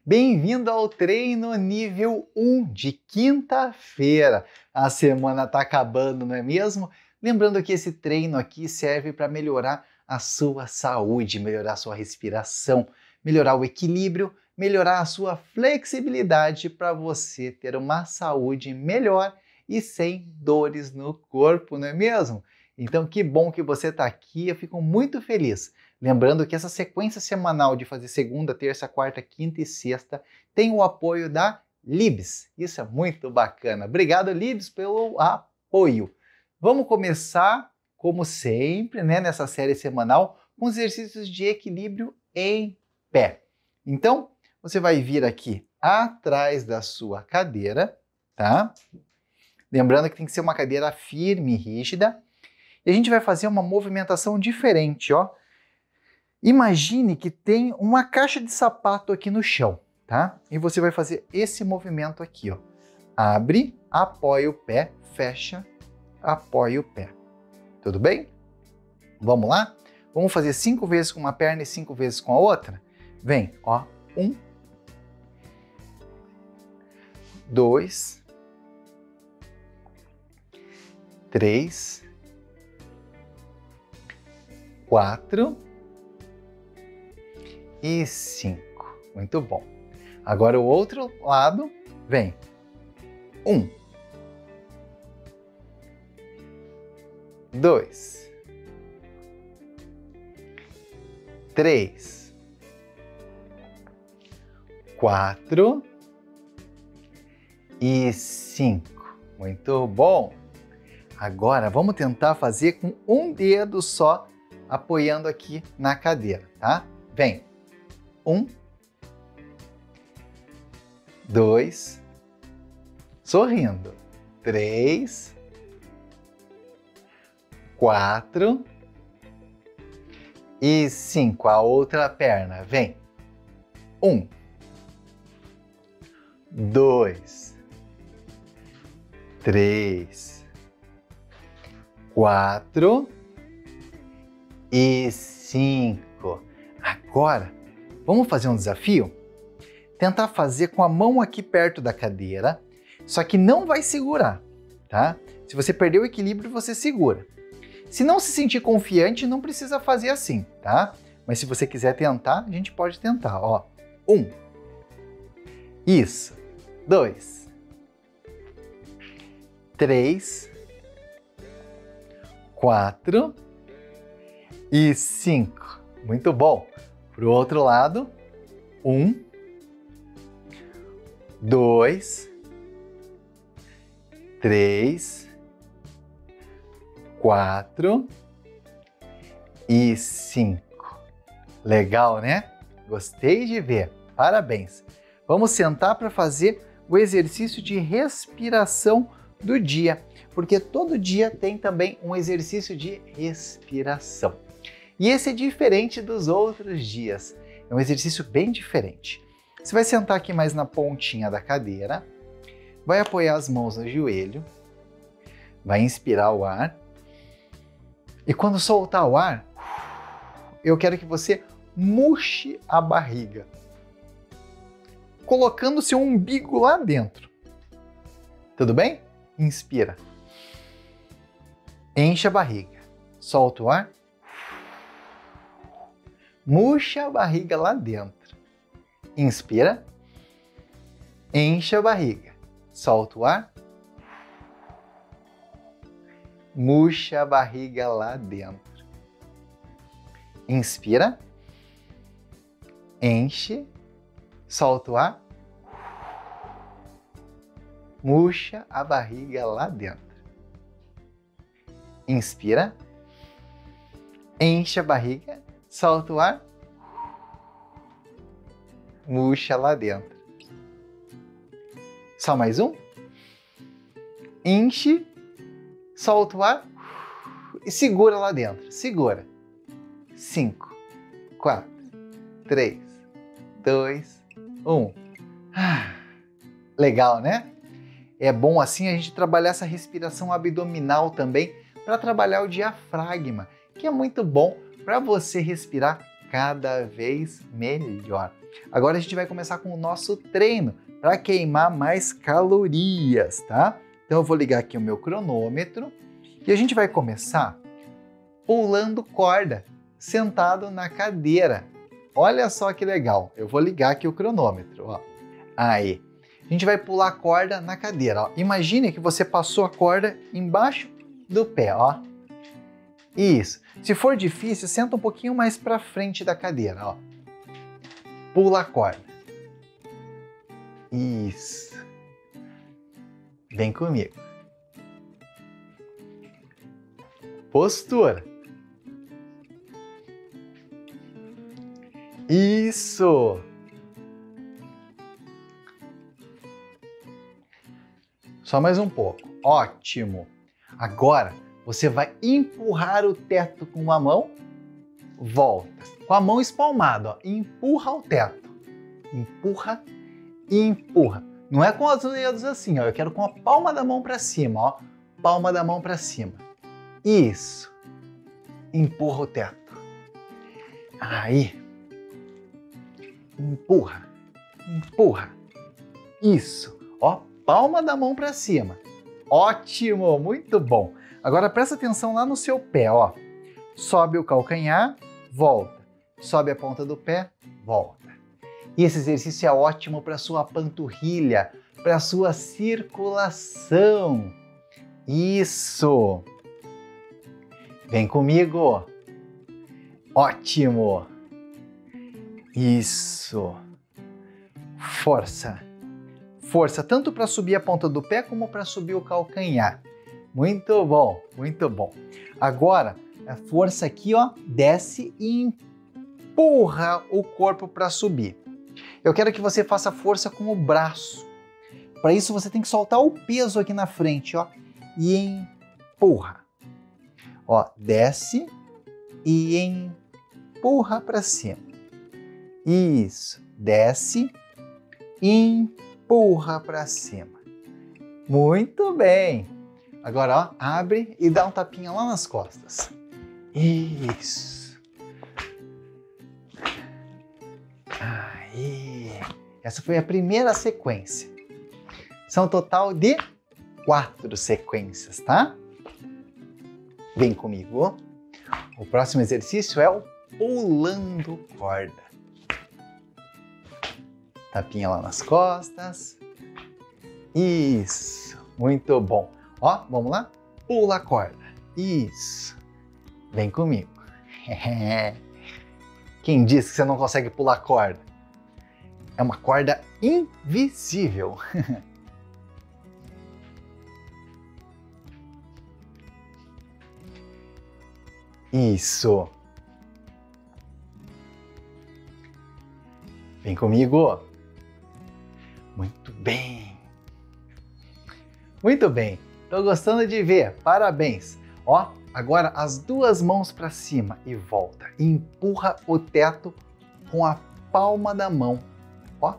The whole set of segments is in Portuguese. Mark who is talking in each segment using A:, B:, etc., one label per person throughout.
A: Bem-vindo ao treino nível 1 de quinta-feira. A semana está acabando, não é mesmo? Lembrando que esse treino aqui serve para melhorar a sua saúde, melhorar a sua respiração, melhorar o equilíbrio, melhorar a sua flexibilidade para você ter uma saúde melhor e sem dores no corpo, não é mesmo? Então, que bom que você está aqui, eu fico muito feliz. Lembrando que essa sequência semanal de fazer segunda, terça, quarta, quinta e sexta tem o apoio da Libs. Isso é muito bacana. Obrigado, Libs, pelo apoio. Vamos começar, como sempre, nessa série semanal, com os exercícios de equilíbrio em pé. Então, você vai vir aqui atrás da sua cadeira, tá? Lembrando que tem que ser uma cadeira firme e rígida. E a gente vai fazer uma movimentação diferente, ó. Imagine que tem uma caixa de sapato aqui no chão, tá? E você vai fazer esse movimento aqui, ó. Abre, apoia o pé, fecha, apoia o pé. Tudo bem? Vamos lá? Vamos fazer 5 vezes com uma perna e 5 vezes com a outra? Vem, ó. 1, 2, 3, 4 e 5. Muito bom. Agora o outro lado, vem. 1, 2, 3, 4 e 5. Muito bom. Agora vamos tentar fazer com um dedo só, apoiando aqui na cadeira, tá? Vem. 1, 2, sorrindo. 3, 4 e 5. A outra perna, vem. 1, 2, 3, 4 e 5. Agora, vamos fazer um desafio? Tentar fazer com a mão aqui perto da cadeira, só que não vai segurar, tá? Se você perder o equilíbrio, você segura. Se não se sentir confiante, não precisa fazer assim, tá? Mas se você quiser tentar, a gente pode tentar, ó. 1. Isso. 2. 3. 4. E 5. Muito bom. Para o outro lado. 1. 2. 3. 4. E 5. Legal, né? Gostei de ver. Parabéns. Vamos sentar para fazer o exercício de respiração do dia, porque todo dia tem também um exercício de respiração. E esse é diferente dos outros dias. É um exercício bem diferente. Você vai sentar aqui mais na pontinha da cadeira, vai apoiar as mãos no joelho, vai inspirar o ar, e quando soltar o ar, eu quero que você murche a barriga, colocando seu umbigo lá dentro. Tudo bem? Inspira. Enche a barriga. Solta o ar. Murcha a barriga lá dentro. Inspira. Enche a barriga. Solta o ar. Murcha a barriga lá dentro. Inspira. Enche. Solta o ar. Murcha a barriga lá dentro. Inspira. Enche a barriga. Solta o ar. Murcha lá dentro. Só mais um. Enche. Solta o ar. E segura lá dentro. Segura. 5, 4, 3, 2, 1. Legal, né? É bom assim a gente trabalhar essa respiração abdominal também para trabalhar o diafragma, que é muito bom para você respirar cada vez melhor. Agora a gente vai começar com o nosso treino para queimar mais calorias, tá? Então eu vou ligar aqui o meu cronômetro e a gente vai começar pulando corda, sentado na cadeira. Olha só que legal, eu vou ligar aqui o cronômetro, ó. Aí, a gente vai pular a corda na cadeira, ó. Imagine que você passou a corda embaixo do pé, ó. Isso. Se for difícil, senta um pouquinho mais para frente da cadeira, ó. Pula a corda. Isso. Vem comigo. Postura. Isso. Só mais um pouco. Ótimo. Agora, você vai empurrar o teto com uma mão. Volta. Com a mão espalmada, ó. Empurra o teto. Empurra e empurra. Não é com os dedos assim, ó. Eu quero com a palma da mão para cima, ó. Palma da mão para cima. Isso. Empurra o teto. Aí. Empurra. Empurra. Isso. Ó, palma da mão para cima. Ótimo, muito bom. Agora presta atenção lá no seu pé, ó. Sobe o calcanhar, volta. Sobe a ponta do pé, volta. E esse exercício é ótimo para sua panturrilha, para sua circulação. Isso. Vem comigo. Ótimo. Isso. Força. Força, tanto para subir a ponta do pé como para subir o calcanhar. Muito bom, muito bom. Agora, a força aqui, ó, desce e empurra o corpo para subir. Eu quero que você faça força com o braço. Para isso, você tem que soltar o peso aqui na frente, ó, e empurra. Ó, desce e empurra para cima. Isso, desce e empurra para cima. Muito bem. Agora, ó, abre e dá um tapinha lá nas costas. Isso. Aí. Essa foi a primeira sequência. São um total de 4 sequências, tá? Vem comigo. O próximo exercício é o pulando corda. Tapinha lá nas costas. Isso. Muito bom. Ó, vamos lá? Pula a corda. Isso. Vem comigo. Quem disse que você não consegue pular corda? É uma corda invisível. Isso. Vem comigo. Muito bem. Muito bem. Tô gostando de ver. Parabéns. Ó, agora as duas mãos para cima e volta. Empurra o teto com a palma da mão. Ó.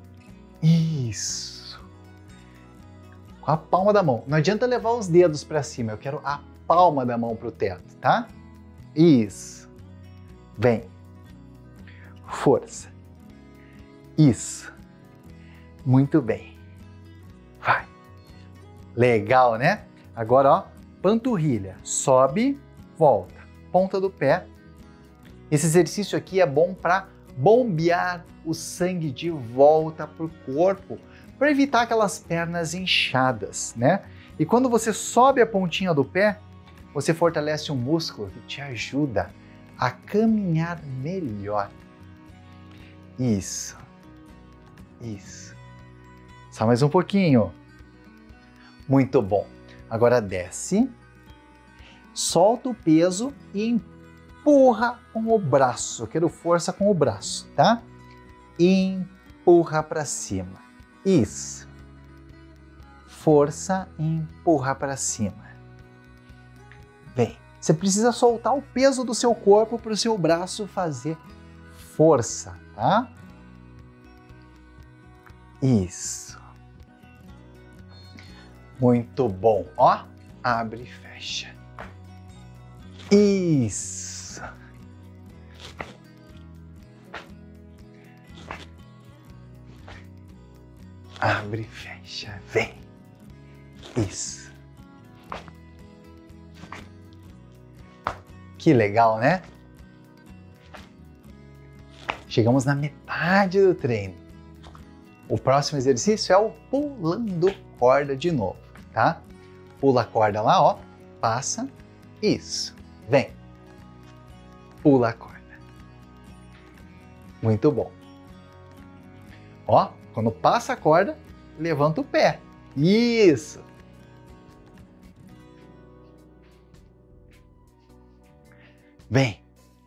A: Isso. Com a palma da mão. Não adianta levar os dedos para cima. Eu quero a palma da mão pro teto, tá? Isso. Vem. Força. Isso. Muito bem. Vai. Legal, né? Agora, ó, panturrilha. Sobe, volta. Ponta do pé. Esse exercício aqui é bom para bombear o sangue de volta para o corpo, para evitar aquelas pernas inchadas, né? E quando você sobe a pontinha do pé, você fortalece um músculo que te ajuda a caminhar melhor. Isso. Isso. Só mais um pouquinho. Muito bom. Agora desce, solta o peso e empurra com o braço. Eu quero força com o braço, tá? Empurra para cima. Isso. Força e empurra para cima. Vem. Você precisa soltar o peso do seu corpo para o seu braço fazer força, tá? Isso. Muito bom. Ó, abre e fecha. Isso. Abre, fecha, vem. Isso. Que legal, né? Chegamos na metade do treino. O próximo exercício é o pulando corda de novo, tá? Pula a corda lá, ó. Passa. Isso. Vem. Pula a corda. Muito bom. Ó, quando passa a corda, levanta o pé. Isso. Vem.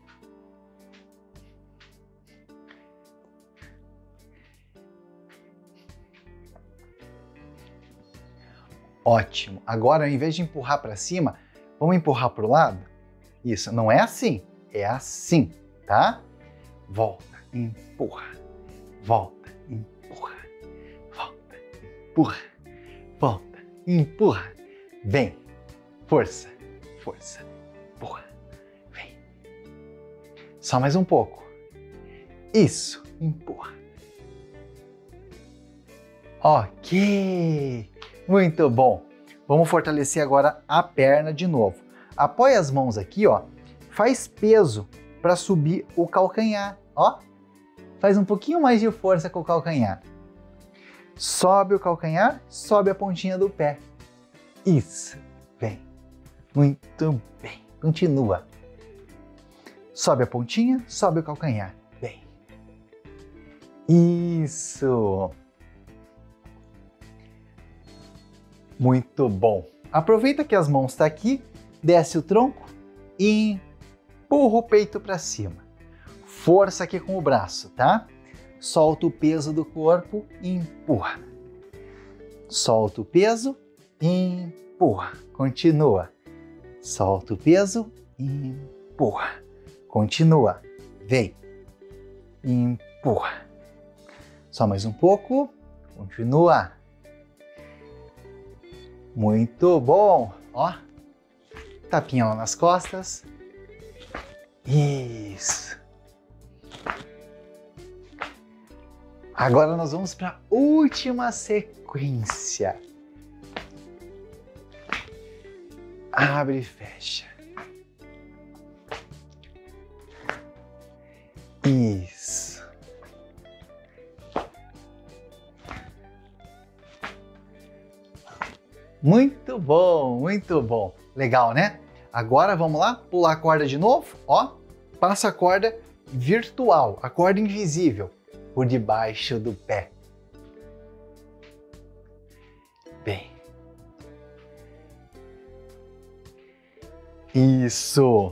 A: Ótimo. Agora, ao invés de empurrar para cima, vamos empurrar para o lado? Isso. Não é assim. É assim, tá? Volta, empurra. Volta, empurra. Volta, empurra. Volta, empurra. Vem. Força, força. Empurra. Vem. Só mais um pouco. Isso. Empurra. Ok. Muito bom. Vamos fortalecer agora a perna de novo. Apoia as mãos aqui, ó. Faz peso para subir o calcanhar, ó. Faz um pouquinho mais de força com o calcanhar. Sobe o calcanhar, sobe a pontinha do pé. Isso. Vem. Muito bem. Continua. Sobe a pontinha, sobe o calcanhar. Vem. Isso. Muito bom. Aproveita que as mãos estão aqui, desce o tronco e empurra o peito para cima. Força aqui com o braço, tá? Solta o peso do corpo e empurra. Solta o peso e empurra. Continua. Solta o peso e empurra. Continua. Vem. Empurra. Só mais um pouco. Continua. Muito bom. Ó. Tapinha lá nas costas. Isso. Agora nós vamos para a última sequência. Abre e fecha. Isso. Muito bom, muito bom. Legal, né? Agora vamos lá, pular a corda de novo, ó. Passa a corda virtual, a corda invisível, por debaixo do pé. Bem. Isso.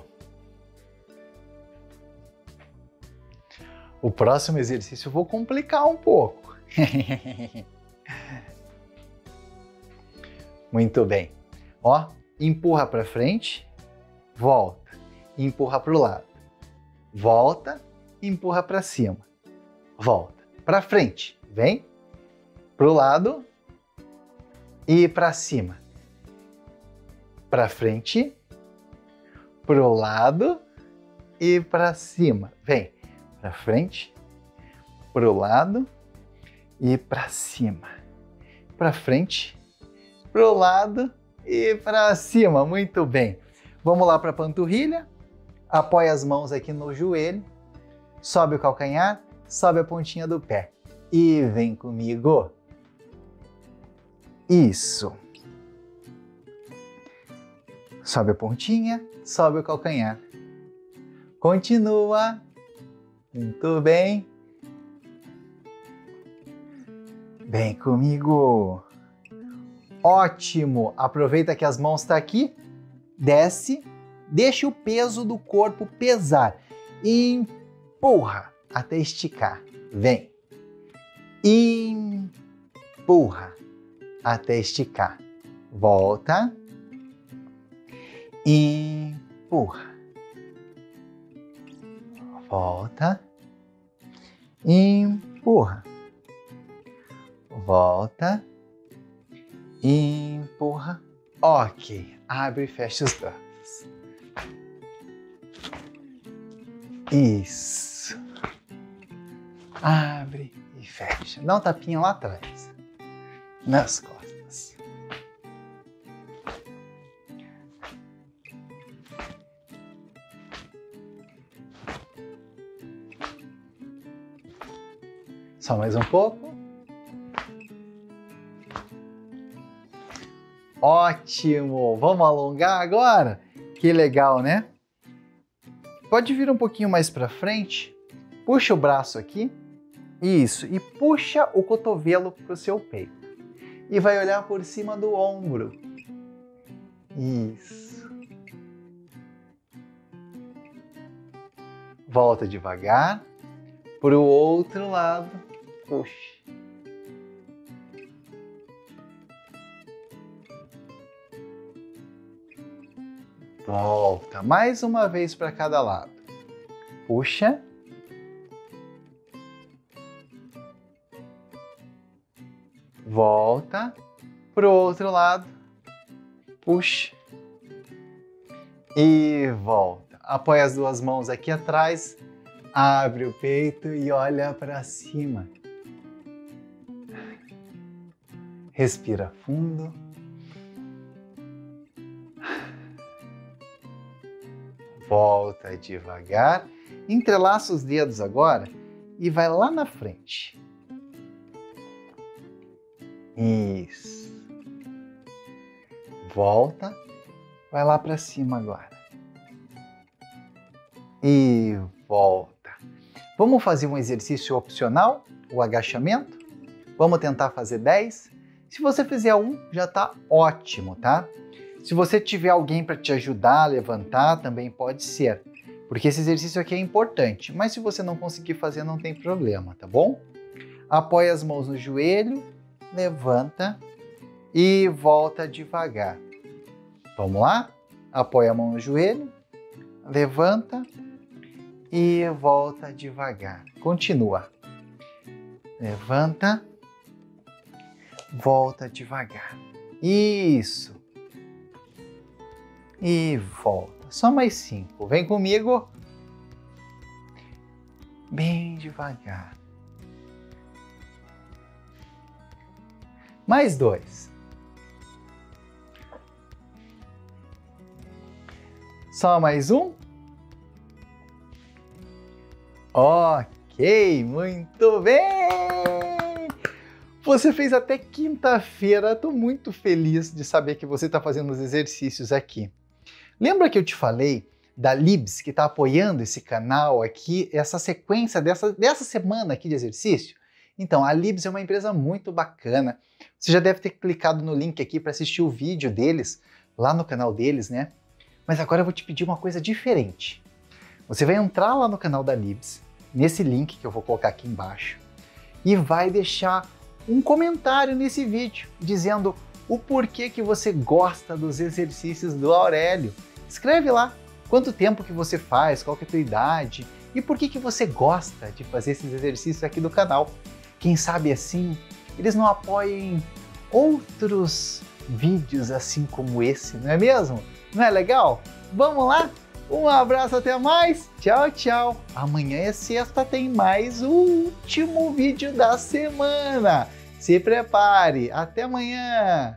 A: O próximo exercício eu vou complicar um pouco. Muito bem. Ó, empurra para frente, volta, empurra para o lado. Volta, empurra para cima. Volta. Para frente, vem. Para o lado e para cima. Para frente, para o lado e para cima. Vem. Para frente, para o lado e para cima. Para frente, para o lado e para cima. Muito bem. Vamos lá para a panturrilha. Apoia as mãos aqui no joelho. Sobe o calcanhar, sobe a pontinha do pé. E vem comigo. Isso. Sobe a pontinha, sobe o calcanhar. Continua. Muito bem. Vem comigo. Ótimo! Aproveita que as mãos estão aqui, desce, deixa o peso do corpo pesar e empurra até esticar. Vem. Empurra até esticar. Volta. Empurra. Volta. Empurra. Volta. Empurra. Ok. Abre e fecha os braços. Isso. Abre e fecha. Dá um tapinha lá atrás. nas costas. Só mais um pouco. Ótimo! Vamos alongar agora? Que legal, né? Pode vir um pouquinho mais para frente. Puxa o braço aqui. Isso. E puxa o cotovelo para o seu peito. E vai olhar por cima do ombro. Isso. Volta devagar. Para o outro lado. Puxa. Volta mais uma vez para cada lado. Puxa. Volta para o outro lado. Puxa. E volta. Apoia as duas mãos aqui atrás. Abre o peito e olha para cima. Respira fundo. Volta devagar. Entrelaça os dedos agora e vai lá na frente. Isso. Volta. Vai lá para cima agora. E volta. Vamos fazer um exercício opcional, o agachamento? Vamos tentar fazer 10? Se você fizer um, já está ótimo, tá? Se você tiver alguém para te ajudar a levantar, também pode ser. Porque esse exercício aqui é importante. Mas se você não conseguir fazer, não tem problema, tá bom? Apoia as mãos no joelho, levanta e volta devagar. Vamos lá? Apoia a mão no joelho, levanta e volta devagar. Continua. Levanta, volta devagar. Isso. E volta. Só mais 5. Vem comigo. Bem devagar. Mais 2. Só mais um. Ok, muito bem! Você fez até quinta-feira. Estou muito feliz de saber que você está fazendo os exercícios aqui. Lembra que eu te falei da Libs, que está apoiando esse canal aqui, essa sequência dessa semana aqui de exercício? Então, a Libs é uma empresa muito bacana. Você já deve ter clicado no link aqui para assistir o vídeo deles, lá no canal deles, né? Mas agora eu vou te pedir uma coisa diferente. Você vai entrar lá no canal da Libs, nesse link que eu vou colocar aqui embaixo, e vai deixar um comentário nesse vídeo, dizendo o porquê que você gosta dos exercícios do Aurélio. Escreve lá quanto tempo que você faz, qual que é a tua idade e por que você gosta de fazer esses exercícios aqui do canal. Quem sabe assim, eles não apoiem outros vídeos assim como esse, não é mesmo? Não é legal? Vamos lá? Um abraço, até mais. Tchau, tchau. Amanhã é sexta, tem mais o último vídeo da semana. Se prepare. Até amanhã.